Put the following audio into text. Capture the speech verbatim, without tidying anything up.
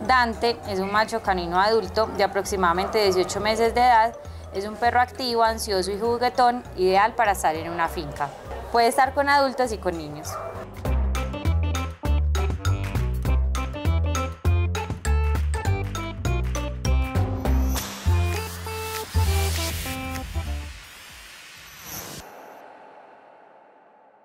Dante es un macho canino adulto de aproximadamente dieciocho meses de edad. Es un perro activo, ansioso y juguetón, ideal para estar en una finca. Puede estar con adultos y con niños.